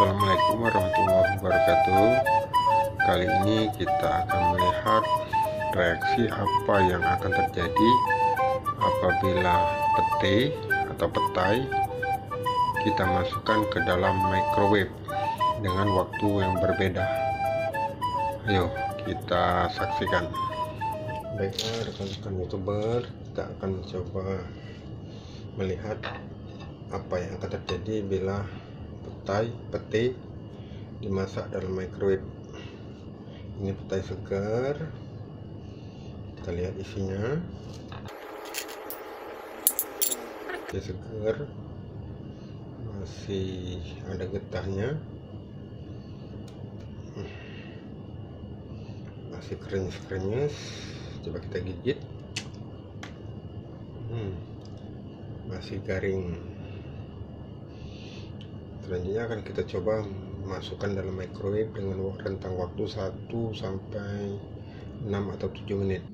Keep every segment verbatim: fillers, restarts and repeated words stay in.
Assalamualaikum warahmatullahi wabarakatuh. Kali ini kita akan melihat reaksi apa yang akan terjadi apabila pete atau petai kita masukkan ke dalam microwave dengan waktu yang berbeda. Ayo kita saksikan. Baiklah rekan-rekan YouTuber, kita akan mencoba melihat apa yang akan terjadi bila petai pete dimasak dalam microwave. Ini petai segar, kita lihat isinya. Petai segar, masih ada getahnya, masih krenyes-krenyes. Coba kita gigit, hmm, masih garing. Selanjutnya akan kita coba masukkan dalam microwave dengan rentang waktu satu sampai enam atau tujuh menit.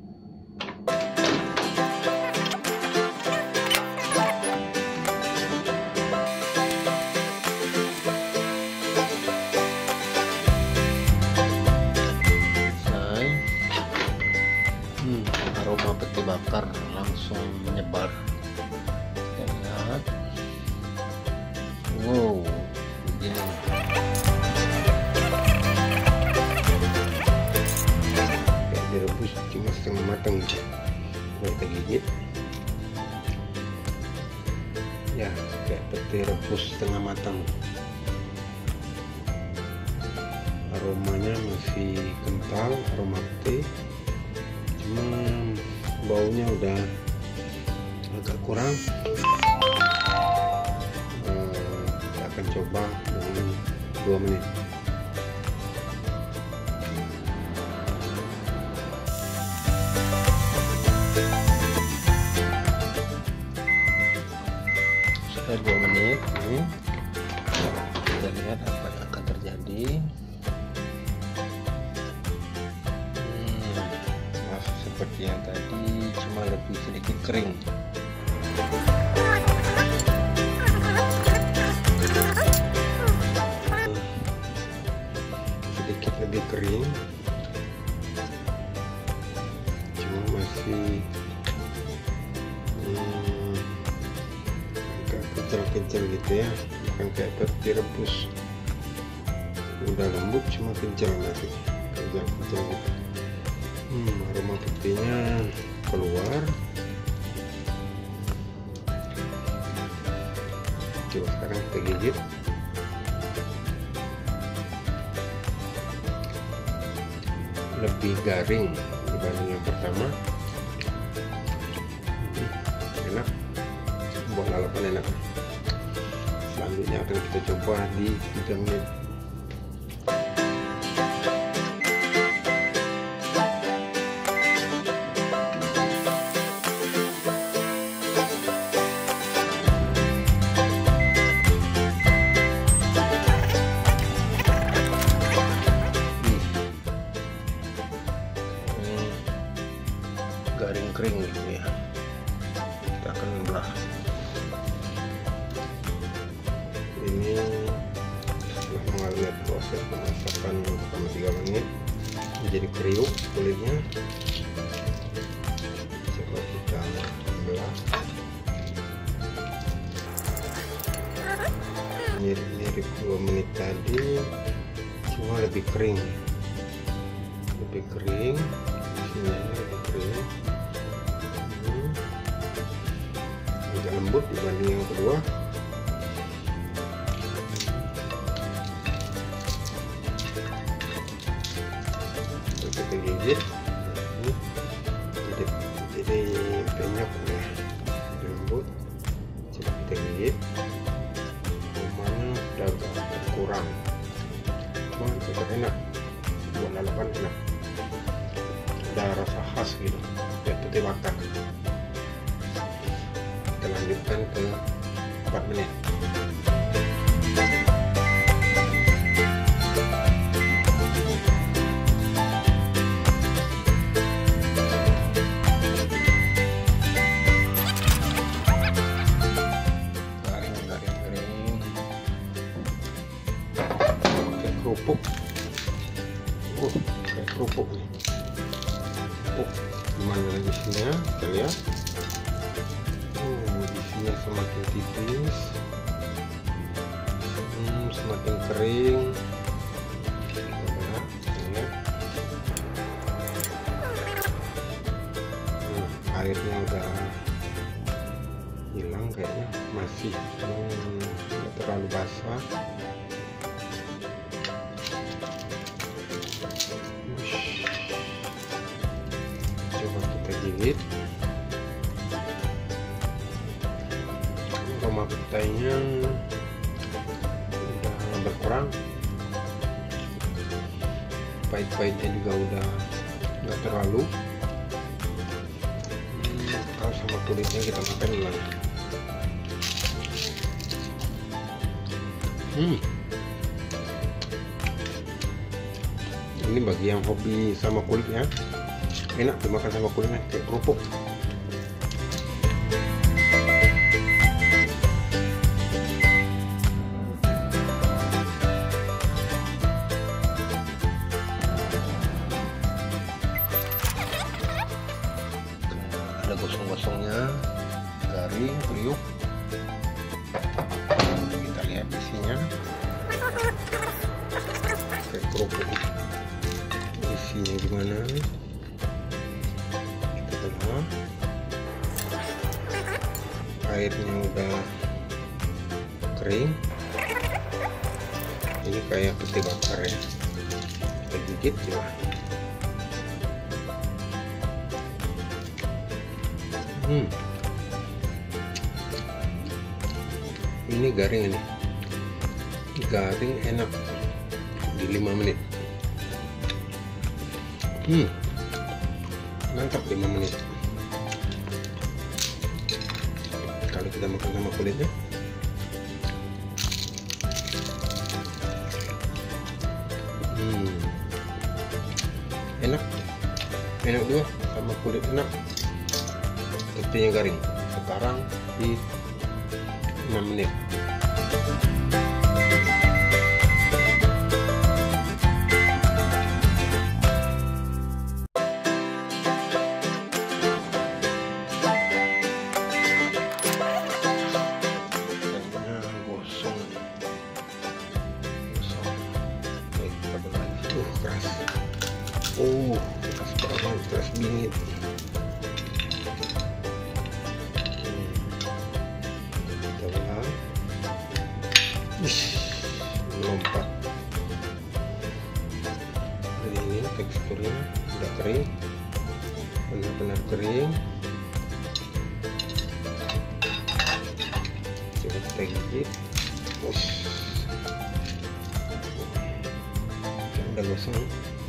Selesai. Hmm, aroma pete bakar langsung menyebar. Kita lihat. Wow, begini. Kayak direbus cuma setengah matang. Kita gigit. Ya, kayak pete rebus setengah matang. Aromanya masih kental, aroma pete. Cuma baunya udah agak kurang. Coba dengan dua menit. Sudah dua menit ini, kita lihat apa yang akan terjadi. Hmm, masih seperti yang tadi, cuma lebih sedikit kering. Sedikit lebih kering, cuma masih hmm, agak kencang-kencang gitu ya, bukan kayak pete rebus. Udah lembut cuma kencang, masih kencang-kencang gitu. Hmm, aroma petenya keluar. Coba sekarang kita gigit. Lebih garing dibanding yang pertama. Enak, buat lalapan enak. Selanjutnya akan kita coba di tiga menit. Garing kering gitu ya. Kita akan belah. Ini setelah mengalami proses pemasakan selama tiga menit menjadi kriuk kulitnya. Coba kita belah. Mirip-mirip dua menit tadi, cuma lebih kering. Lebih kering. Isinya lebih kering. Agak lembut dibanding yang kedua. Kita gigit, jadi jadi penyok ya, lembut. Coba kita gigit, aromanya udah agak kurang, cuma tetap enak, buat lalapan enak. Ada rasa khas gitu, kayak pete bakar. Kita lanjutkan ke empat menit. Garing, garing, garing. semakin tipis, hmm, semakin kering. Nah, ya. Hmm, airnya udah hilang kayaknya, masih hmm, tidak terlalu basah. Coba kita gigit. Aroma petainya udah berkurang, pahit-pahitnya juga udah nggak terlalu. hmm, Kalau sama kulitnya kita makan lah. hmm. Ini bagi yang hobi sama kulitnya, enak dimakan sama kulitnya kayak kerupuk. Ada gosong-gosongnya, garing, kriuk. Kita lihat isinya kayak kerupuk. Isinya gimana? Kita belah. Airnya udah kering. Ini kayak peti bakar ya. Kita gigit ya. Hmm. Ini garing ini. Garing enak di lima menit. Hmm. Mantap lima menit. Kalau kita makan sama kulitnya. Hmm. Enak. Enak juga sama kulit enak. Petinya garing. Sekarang di enam menit. Keras, oh keras banget, keras bingit. hmm. Coba, Ish, melompat. Dan ini teksturnya udah kering, benar-benar kering. Coba kita gigit. Ush. Udah gosong.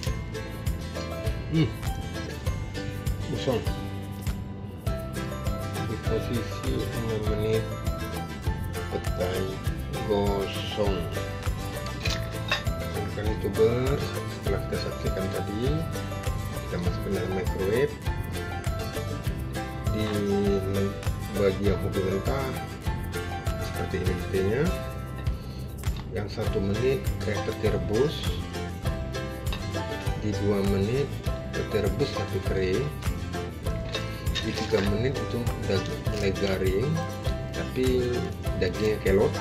Hmm, gosong. Di posisi enam menit petai gosong. Rekan YouTuber, setelah kita saksikan tadi, kita masukkan dalam microwave. Di bagian hobi mentah seperti ini petinya. Yang satu menit kayak peti rebus. Di dua menit peti rebus tapi kering. Di tiga menit itu udah mulai garing tapi dagingnya kelot.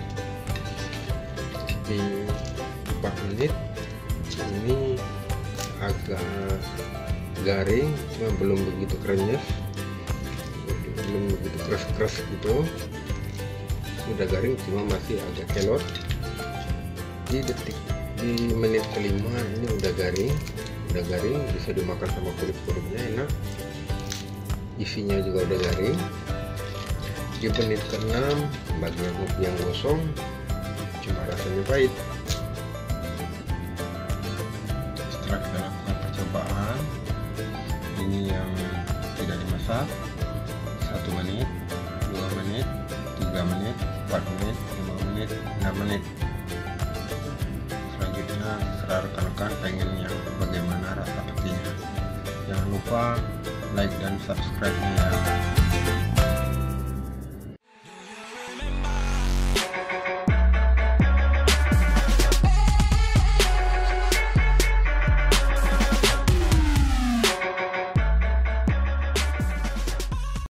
Di empat menit ini agak garing, cuma belum begitu krenyes, belum begitu keras-keras gitu. Udah garing cuma masih agak kelot. Di detik di menit kelima ini udah garing, udah garing bisa dimakan sama kulit-kulitnya enak. Isinya juga udah garing. Di menit keenam bagian hobi yang gosong, cuma rasanya pahit. Setelah kita lakukan percobaan, ini yang tidak dimasak, satu menit, dua menit, tiga menit, empat menit, lima menit, enam menit. Selanjutnya serah rekan-rekan pengen yang bagaimana rasa petinya. Jangan lupa like dan subscribe-nya ya.